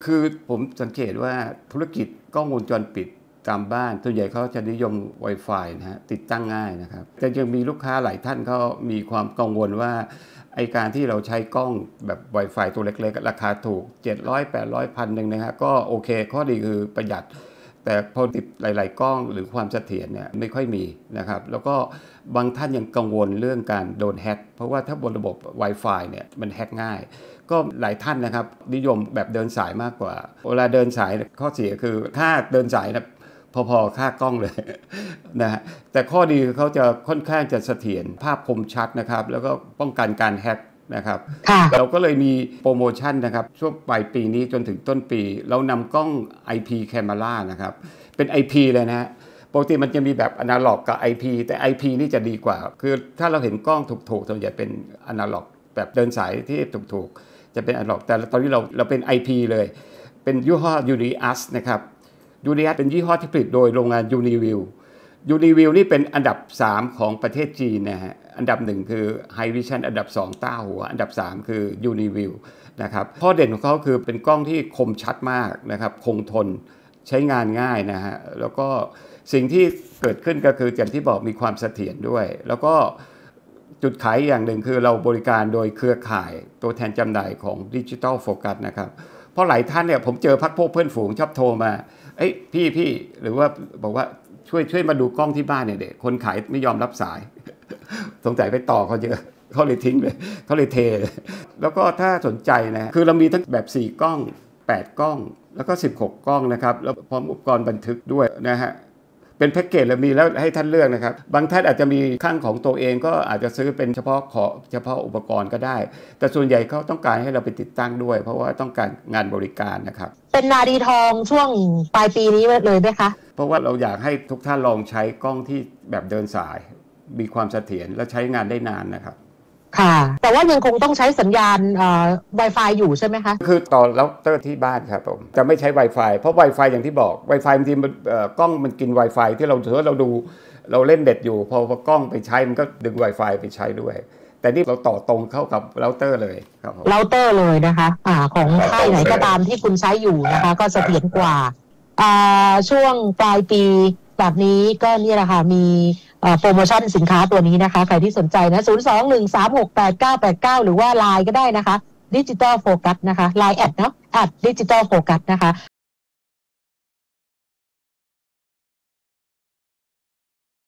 คือผมสังเกตว่าธุรกิจกล้องวงจรปิดตามบ้านส่วนใหญ่เขาจะนิยม Wi-Fi นะฮะติดตั้งง่ายนะครับแต่ยังมีลูกค้าหลายท่านเขามีความกังวลว่าไอการที่เราใช้กล้องแบบ Wi-Fi ตัวเล็กๆราคาถูก700 800 1,000นะฮะก็โอเคข้อดีคือประหยัดแต่พอติดหลายๆกล้องหรือความเสถียรเนี่ยไม่ค่อยมีนะครับแล้วก็บางท่านยังกังวลเรื่องการโดนแฮ็กเพราะว่าถ้าบนระบบ Wi-Fi เนี่ยมันแฮ็กง่ายก็หลายท่านนะครับนิยมแบบเดินสายมากกว่าเวลาเดินสายข้อเสียคือถ้าเดินสายนะพอๆค่ากล้องเลยนะฮะแต่ข้อดีคือเขาจะค่อนข้างจะเสถียรภาพคมชัดนะครับแล้วก็ป้องกันการแฮ็กนะครับเราก็เลยมีโปรโมชั่นนะครับช่วงปลายปีนี้จนถึงต้นปีเรานำกล้อง IP Camera นะครับเป็น IP เลยนะฮะปกติมันจะมีแบบอนาล็อกกับ IP แต่ IP นี่จะดีกว่าคือถ้าเราเห็นกล้องถูกๆส่วนใหญ่เป็นอนาล็อกแบบเดินสายที่ถูกๆจะเป็นอนาล็อกแต่ตอนนี้เราเป็น IP เลยเป็นยี่ห้อ Unias นะครับUnias เป็นยี่ห้อที่ผลิตโดยโรงงาน Uniview นี่เป็นอันดับ3ของประเทศจีนนะฮะอันดับ1คือ High Vision อันดับ2ต้าหัวอันดับ3คือ Uniview นะครับข้อเด่นของเขาคือเป็นกล้องที่คมชัดมากนะครับคงทนใช้งานง่ายนะฮะแล้วก็สิ่งที่เกิดขึ้นก็คืออย่างที่บอกมีความเสถียรด้วยแล้วก็จุดขายอย่างหนึ่งคือเราบริการโดยเครือข่ายตัวแทนจำหน่ายของ Digital Focus นะครับเพราะหลายท่านเนี่ยผมเจอพักพวกเพื่อนฝูงชอบโทรมาเอ้ยพี่หรือว่าบอกว่าช่วยมาดูกล้องที่บ้านเนี่ยเด็กคนขายไม่ยอมรับสายสงสัยไปต่อเขาเยอะเขาเลยทิ้งเลยเขาเลยเทเลยแล้วก็ถ้าสนใจนะคือเรามีทั้งแบบ4กล้อง8กล้องแล้วก็16กล้องนะครับแล้วพร้อมอุปกรณ์บันทึกด้วยนะฮะเป็นแพ็กเกจแล้วมีแล้วให้ท่านเลือกนะครับบางท่านอาจจะมีข้างของตัวเองก็อาจจะซื้อเป็นเฉพาะอุปกรณ์ก็ได้แต่ส่วนใหญ่เขาต้องการให้เราไปติดตั้งด้วยเพราะว่าต้องการงานบริการนะครับเป็นนาดีทองช่วงปลายปีนี้เลยไหมคะเพราะว่าเราอยากให้ทุกท่านลองใช้กล้องที่แบบเดินสายมีความเสถียรและใช้งานได้นานนะครับค่ะแต่ว่ายังคงต้องใช้สัญญาณWi-Fi อยู่ใช่ไหมคะคือต่อเราเตอร์ที่บ้านครับผมจะไม่ใช้ Wi-Fi เพราะ Wi-Fi อย่างที่บอก Wi-Fi บางทีมันกล้องมันกิน Wi-Fi ที่เราถือว่าเราดูเราเล่นเน็ตอยู่พอกล้องไปใช้มันก็ดึง Wi-Fi ไปใช้ด้วยแต่นี่เราต่อตรงเข้ากับเราเตอร์เลยครับผมเราเตอร์เลยนะคะของค่ายไหนก็ตามที่คุณใช้อยู่นะคะก็เสถียรกว่าช่วงปลายปีแบบนี้ก็นี่แหละค่ะมีโปรโมชั่นสินค้าตัวนี้นะคะใครที่สนใจนะ02-136-8989หรือว่า LINE ก็ได้นะคะ Digital Focus นะคะ LINE แอดเนาะDigital Focus นะคะ